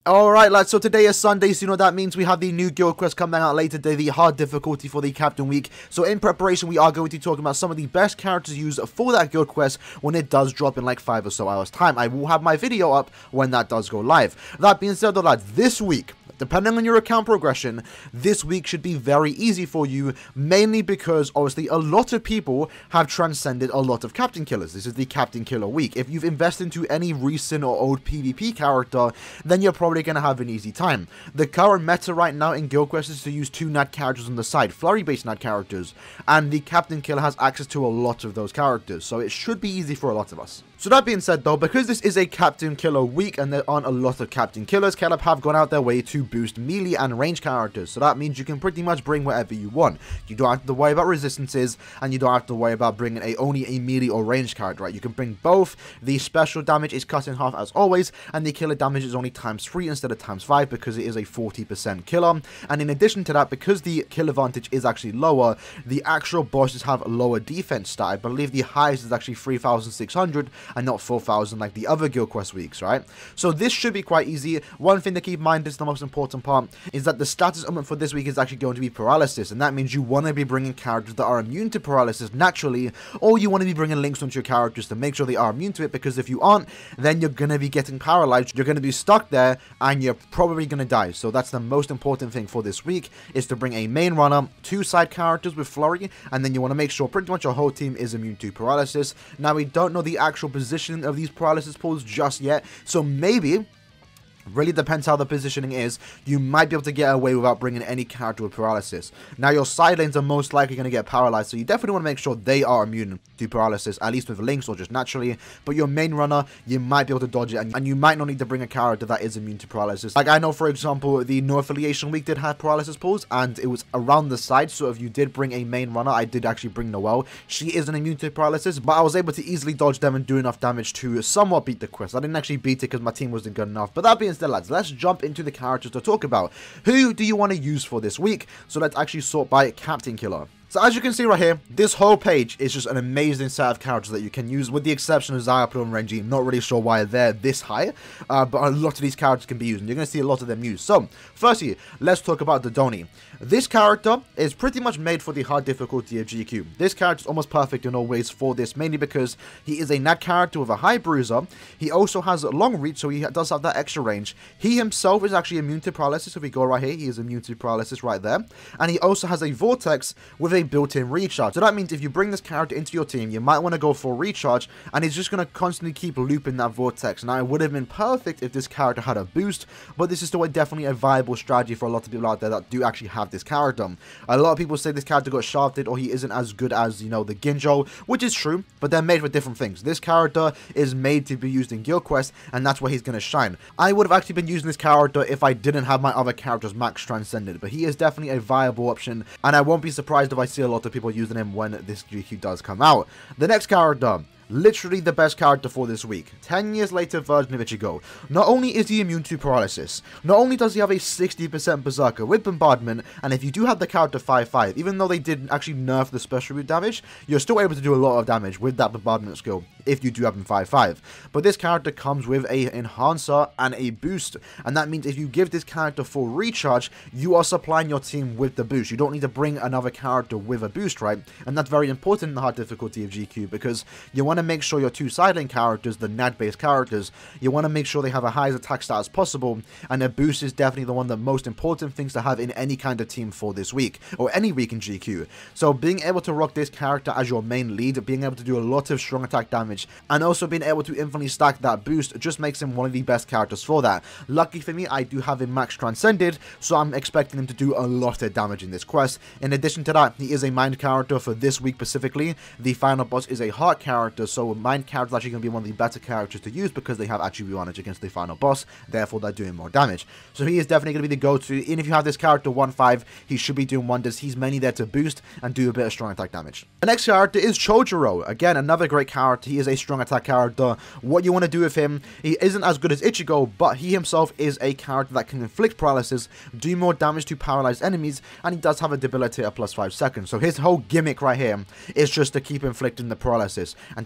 Alright lads, so today is Sunday, so you know what that means. We have the new guild quest coming out later today, the hard difficulty for the Captain Week. So in preparation, we are going to be talking about some of the best characters used for that guild quest when it does drop in like 5 or so hours time. I will have my video up when that does go live. That being said though lads, this week, depending on your account progression, this week should be very easy for you, mainly because obviously a lot of people have transcended a lot of Captain Killers. This is the Captain Killer week. If you've invested into any recent or old PvP character, then you're probably going to have an easy time. The current meta right now in Guild Quest is to use 2 Nat characters on the side, flurry-based Nat characters, and the Captain Killer has access to a lot of those characters, so it should be easy for a lot of us. So that being said though, because this is a Captain Killer week and there aren't a lot of Captain Killers, Caleb have gone out their way to boost melee and range characters. So that means you can pretty much bring whatever you want. You don't have to worry about resistances, and you don't have to worry about bringing only a melee or range character, right? You can bring both. The special damage is cut in half as always, and the killer damage is only ×3 instead of ×5 because it is a 40% killer. And in addition to that, because the kill advantage is actually lower, the actual bosses have lower defense stat. I believe the highest is actually 3,600 and not 4,000 like the other Guild Quest weeks, right? So this should be quite easy. One thing to keep in mind, this is the most important part, is that the status element for this week is actually going to be paralysis, and that means you want to be bringing characters that are immune to paralysis naturally, or you want to be bringing links onto your characters to make sure they are immune to it, because if you aren't, then you're going to be getting paralyzed, you're going to be stuck there, and you're probably going to die. So that's the most important thing for this week, is to bring a main runner, 2 side characters with flurry, and then you want to make sure pretty much your whole team is immune to paralysis. Now, we don't know the actual position of these paralysis pools just yet, so maybe, really depends how the positioning is, you might be able to get away without bringing any character with paralysis. Now, your side lanes are most likely going to get paralyzed, so you definitely want to make sure they are immune to paralysis, at least with links or just naturally. But your main runner, you might be able to dodge it, and you might not need to bring a character that is immune to paralysis. Like, I know, for example, the No Affiliation week did have paralysis pools, and it was around the side, so if you did bring a main runner, I did actually bring Noelle. She isn't immune to paralysis, but I was able to easily dodge them and do enough damage to somewhat beat the quest. I didn't actually beat it because my team wasn't good enough, but that being said, lads, let's jump into the characters to talk about. Who do you want to use for this week? So let's actually sort by Captain Killer. So as you can see right here, this whole page is just an amazing set of characters that you can use, with the exception of Xayah and Renji. Not really sure why they're this high, but a lot of these characters can be used, and you're going to see a lot of them used. So, firstly, let's talk about Dodoni. This character is pretty much made for the hard difficulty of GQ. This character is almost perfect in all ways for this, mainly because he is a Nat character with a high bruiser. He also has long reach, so he does have that extra range. He himself is actually immune to paralysis. If we go right here, he is immune to paralysis right there. And he also has a vortex with a built-in recharge. So that means if you bring this character into your team, you might want to go for recharge, and he's just going to constantly keep looping that vortex. Now, it would have been perfect if this character had a boost, but this is still definitely a viable strategy for a lot of people out there that do actually have this character. A lot of people say this character got shafted, or he isn't as good as, you know, the Ginjo, which is true, but they're made for different things. This character is made to be used in Guild Quest, and that's where he's going to shine. I would have actually been using this character if I didn't have my other characters max transcended, but he is definitely a viable option, and I won't be surprised if I see a lot of people using him when this GQ does come out. The next character, literally the best character for this week, 10 years later version of Ichigo. Not only is he immune to paralysis, not only does he have a 60% berserker with bombardment, and if you do have the character 5-5, even though they did actually nerf the special root damage, you're still able to do a lot of damage with that bombardment skill if you do have him 5-5. But this character comes with a enhancer and a boost, and that means if you give this character full recharge, you are supplying your team with the boost. You don't need to bring another character with a boost, right? And that's very important in the hard difficulty of GQ, because you want to make sure your 2 side lane characters, the Nat based characters, you want to make sure they have a highest attack stat as possible, and a boost is definitely the one of the most important things to have in any kind of team for this week, or any week in GQ. So being able to rock this character as your main lead, being able to do a lot of strong attack damage, and also being able to infinitely stack that boost, just makes him one of the best characters for that. Lucky for me, I do have him max transcended, so I'm expecting him to do a lot of damage in this quest. In addition to that, he is a mind character for this week specifically. The final boss is a heart character, so mind character is actually going to be one of the better characters to use because they have attribute advantage against the final boss, therefore they're doing more damage. So he is definitely going to be the go-to. Even if you have this character 1-5, he should be doing wonders. He's mainly there to boost and do a bit of strong attack damage. The next character is Chojuro. Again, another great character. He is a strong attack character. What you want to do with him, he isn't as good as Ichigo, but he himself is a character that can inflict paralysis, do more damage to paralyzed enemies, and he does have a debilitator +5 seconds. So his whole gimmick right here is just to keep inflicting the paralysis and to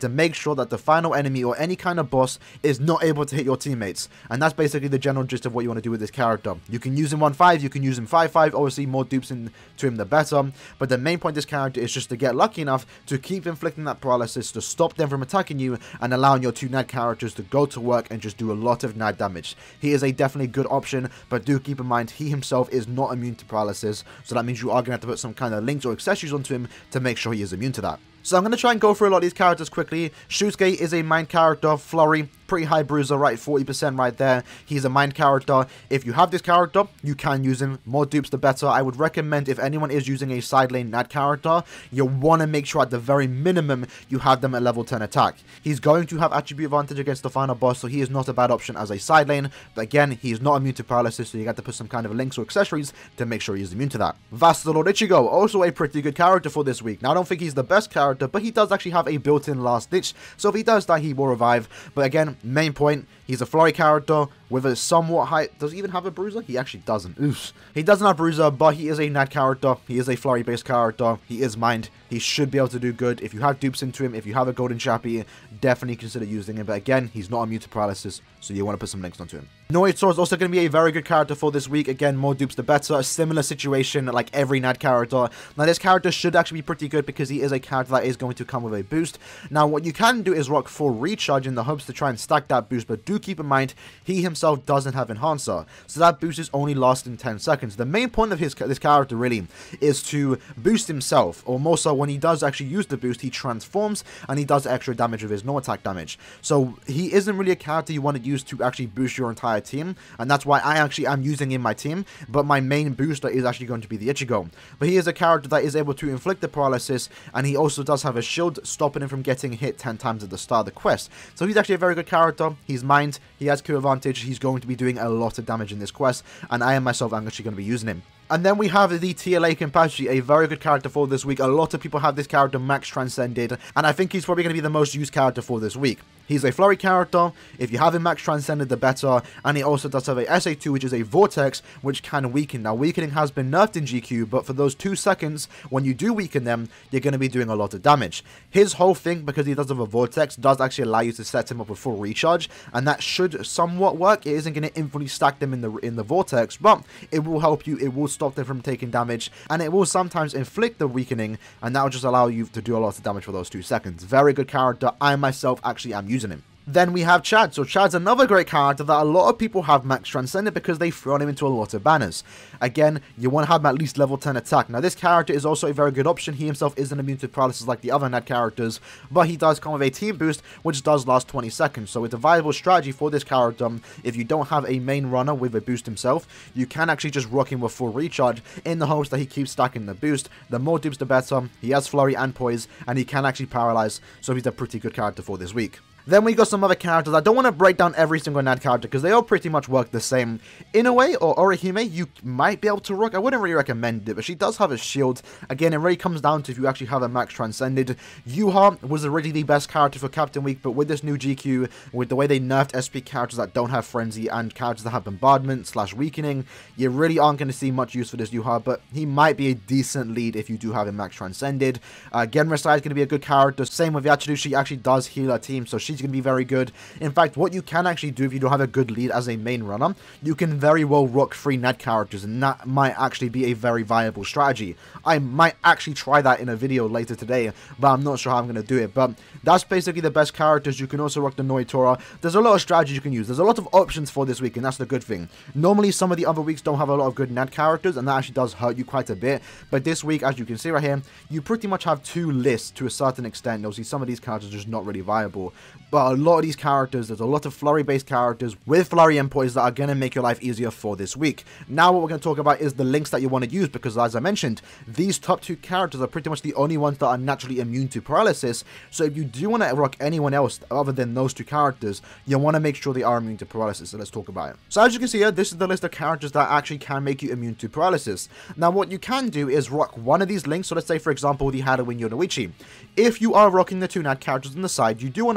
to make sure that the final enemy or any kind of boss is not able to hit your teammates. And that's basically the general gist of what you want to do with this character. You can use him 1-5, you can use him 5-5, obviously more dupes into him the better, but the main point of this character is just to get lucky enough to keep inflicting that paralysis, to stop them from attacking you, and allowing your two NAD characters to go to work and just do a lot of NAD damage. He is a definitely good option, but do keep in mind he himself is not immune to paralysis, so that means you are going to have to put some kind of links or accessories onto him to make sure he is immune to that. So I'm going to try and go through a lot of these characters quickly. Shusuke is a main character. Flurry, pretty high bruiser, right, 40% right there. He's a main character. If you have this character, you can use him. More dupes, the better. I would recommend if anyone is using a side lane NAD character, you want to make sure at the very minimum you have them at level 10 attack. He's going to have attribute advantage against the final boss, so he is not a bad option as a side lane. But again, he's not immune to paralysis, so you got to put some kind of links or accessories to make sure he's immune to that. Vassal Lord Ichigo, also a pretty good character for this week. Now, I don't think he's the best character, but he does actually have a built-in last ditch, so if he does die, he will revive. But again, main point, he's a flurry character with a somewhat high... Does he even have a bruiser? He actually doesn't. Oof. He doesn't have bruiser, but he is a NAD character. He is a flurry-based character. He is mined. He should be able to do good. If you have dupes into him, if you have a golden chappie, definitely consider using him. But again, he's not immune to paralysis, so you want to put some links onto him. Noitor is also going to be a very good character for this week. Again, more dupes the better. A similar situation like every NAD character. Now, this character should actually be pretty good because he is a character that is going to come with a boost. Now, what you can do is rock full recharge in the hopes to try and stack that boost, but do keep in mind, he himself doesn't have enhancer, so that boost is only lasting 10 seconds. The main point of this character really is to boost himself, or more so when he does actually use the boost, he transforms and he does extra damage with his no attack damage. So he isn't really a character you want to use to actually boost your entire team, and that's why I actually am using in my team, but my main booster is actually going to be the Ichigo. But he is a character that is able to inflict the paralysis, and he also does have a shield stopping him from getting hit 10 times at the start of the quest. So he's actually a very good character. He's mined, he has Q advantage, he's going to be doing a lot of damage in this quest, and I am myself actually going to be using him. And then we have the TLA Kenpachi, a very good character for this week. A lot of people have this character max transcended, and I think he's probably going to be the most used character for this week. He's a flurry character. If you have him max transcended, the better. And he also does have a SA2, which is a vortex, which can weaken. Now, weakening has been nerfed in GQ, but for those 2 seconds, when you do weaken them, you're going to be doing a lot of damage. His whole thing, because he does have a vortex, does actually allow you to set him up with full recharge, and that should somewhat work. It isn't going to infinitely stack them in the vortex, but it will help you. It will stop them from taking damage, and it will sometimes inflict the weakening, and that will just allow you to do a lot of damage for those 2 seconds. Very good character. I myself actually am using him. Then we have Chad. So Chad's another great character that a lot of people have max transcended because they've thrown him into a lot of banners. Again, you want to have him at least level 10 attack. Now, this character is also a very good option. He himself isn't immune to paralysis like the other NAD characters, but he does come with a team boost, which does last 20 seconds. So it's a viable strategy for this character. If you don't have a main runner with a boost himself, you can actually just rock him with full recharge in the hopes that he keeps stacking the boost. The more dupes, the better. He has flurry and poise, and he can actually paralyze, so he's a pretty good character for this week. Then we got some other characters. I don't want to break down every single NAD character because they all pretty much work the same. Inoue or Orihime, you might be able to rock. I wouldn't really recommend it, but she does have a shield. Again, it really comes down to if you actually have a max transcended. Yuha was originally the best character for Captain Week, but with this new GQ, with the way they nerfed SP characters that don't have frenzy and characters that have bombardment / weakening, you really aren't going to see much use for this Yuha, but he might be a decent lead if you do have him max transcended. Genrasai is going to be a good character. Same with Yachiru, she actually does heal her team, so she's going to be very good. In fact, what you can actually do if you don't have a good lead as a main runner, you can very well rock 3 NAD characters, and that might actually be a very viable strategy. I might actually try that in a video later today, but I'm not sure how I'm going to do it. But that's basically the best characters. You can also rock the Noitora. There's a lot of strategies you can use. There's a lot of options for this week, and that's the good thing. Normally, some of the other weeks don't have a lot of good NAD characters, and that actually does hurt you quite a bit. But this week, as you can see right here, you pretty much have 2 lists to a certain extent. You'll see some of these characters are just not really viable. But a lot of these characters, there's a lot of flurry-based characters with flurry endpoints that are going to make your life easier for this week. Now, what we're going to talk about is the links that you want to use, because as I mentioned, these top 2 characters are pretty much the only ones that are naturally immune to paralysis. So if you do want to rock anyone else other than those 2 characters, you want to make sure they are immune to paralysis. So let's talk about it. So as you can see here, this is the list of characters that actually can make you immune to paralysis. Now, what you can do is rock one of these links. So let's say, for example, the Haruin Yoruichi. If you are rocking the 2 NAD characters on the side, you do want to make sure they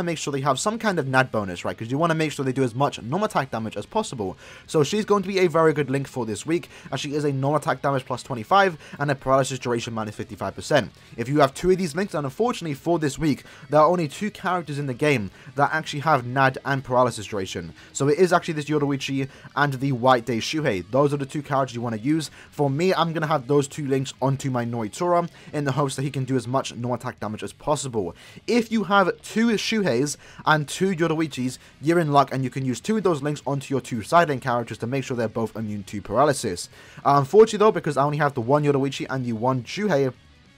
actually have some kind of NAD bonus, right? Because you want to make sure they do as much normal attack damage as possible. So she's going to be a very good link for this week, as she is a normal attack damage plus 25 and a paralysis duration minus 55%. If you have 2 of these links, and unfortunately for this week, there are only 2 characters in the game that actually have NAD and paralysis duration. So it is actually this Yoruichi and the White Day Shuhei. Those are the 2 characters you want to use. For me, I'm going to have those 2 links onto my Noitora in the hopes that he can do as much normal attack damage as possible. If you have 2 Shuheis and 2 Yoruichis, you're in luck, and you can use 2 of those links onto your 2 side lane characters to make sure they're both immune to paralysis. Unfortunately though, because I only have the 1 Yoruichi and the 1 Shuhei,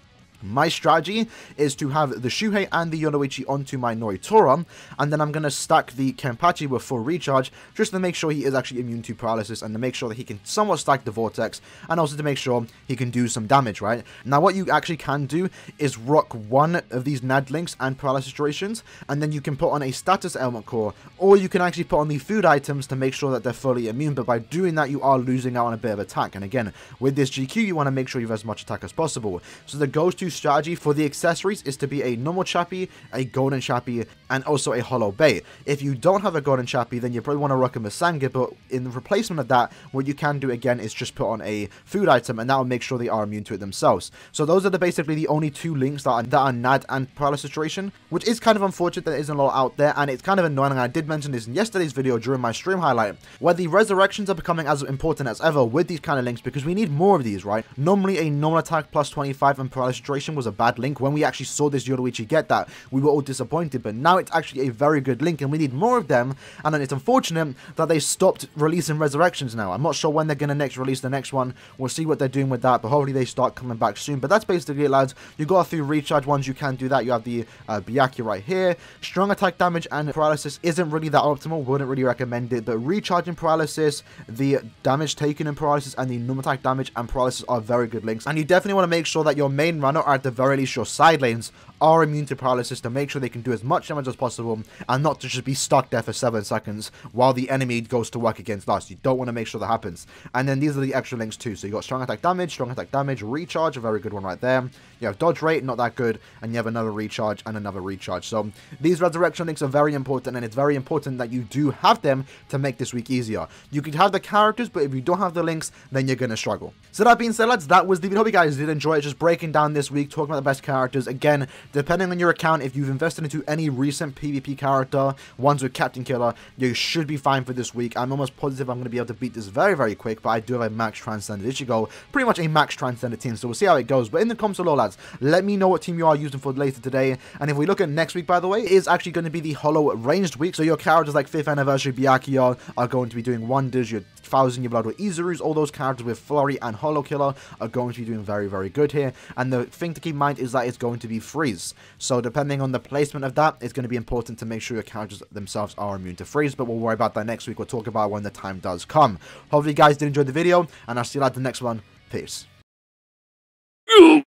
my strategy is to have the Shuhei and the Yoruichi onto my Noitora, and then I'm going to stack the Kenpachi with full recharge, just to make sure he is actually immune to paralysis, and to make sure that he can somewhat stack the Vortex, and also to make sure he can do some damage, right? Now, what you actually can do is rock 1 of these NAD links and paralysis durations, and then you can put on a status ailment core, or you can actually put on the food items to make sure that they're fully immune, but by doing that, you are losing out on a bit of attack. And again, with this GQ, you want to make sure you have as much attack as possible. So the go-to strategy for the accessories is to be a normal Chappie, a golden Chappie, and also a hollow bay. If you don't have a golden Chappie, then you probably want to rock a Masanga, but in replacement of that, what you can do again is just put on a food item, and that will make sure they are immune to it themselves. So those are basically the only 2 links that are NAD and paralysis duration, which is kind of unfortunate that there isn't a lot out there, and it's kind of annoying. And I did mention this in yesterday's video during my stream highlight, where the resurrections are becoming as important as ever with these kind of links, because we need more of these, right? Normally a normal attack plus 25 and paralysis duration was a bad link. When we actually saw this Yoruichi get that, we were all disappointed, but now it's actually a very good link, and we need more of them. And then it's unfortunate that they stopped releasing resurrections now. I'm not sure when they're going to next release the next one. We'll see what they're doing with that, but hopefully they start coming back soon. But that's basically it, lads. You got a few recharge ones, you can do that. You have the Byakuya right here. Strong attack damage and paralysis isn't really that optimal, wouldn't really recommend it, but recharging paralysis, the damage taken in paralysis, and the normal attack damage and paralysis are very good links. And you definitely want to make sure that your main runner, or at the very least your side lanes, are immune to paralysis, to make sure they can do as much damage as possible and not to just be stuck there for 7 seconds while the enemy goes to work against us. You don't want to make sure that happens. And then these are the extra links too. So you got strong attack damage, recharge, a very good one right there. You have dodge rate, not that good, and you have another recharge and another recharge. So these resurrection links are very important, and it's very important that you do have them to make this week easier. You could have the characters, but if you don't have the links, then you're going to struggle. So that being said, lads, that was the video. Hope you guys did enjoy it. Just breaking down this week, talking about the best characters. Again, depending on your account, if you've invested into any recent PvP character, ones with Captain Killer, you should be fine for this week. I'm almost positive I'm going to be able to beat this very, very quick, but I do have a max transcended Ichigo, pretty much a max transcended team, so we'll see how it goes. But in the comments below, lads, let me know what team you are using for later today. And if we look at next week, by the way, it is actually going to be the hollow ranged week, so your characters like 5th Anniversary Byakuya are going to be doing wonders. Your 1000 Year Blood with Izurus, all those characters with Flurry and Hollow Killer are going to be doing very, very good here. And the thing to keep in mind is that it's going to be freeze. So depending on the placement of that, it's going to be important to make sure your characters themselves are immune to freeze. But we'll worry about that next week. We'll talk about when the time does come. Hopefully you guys did enjoy the video, and I'll see you at the next one. Peace.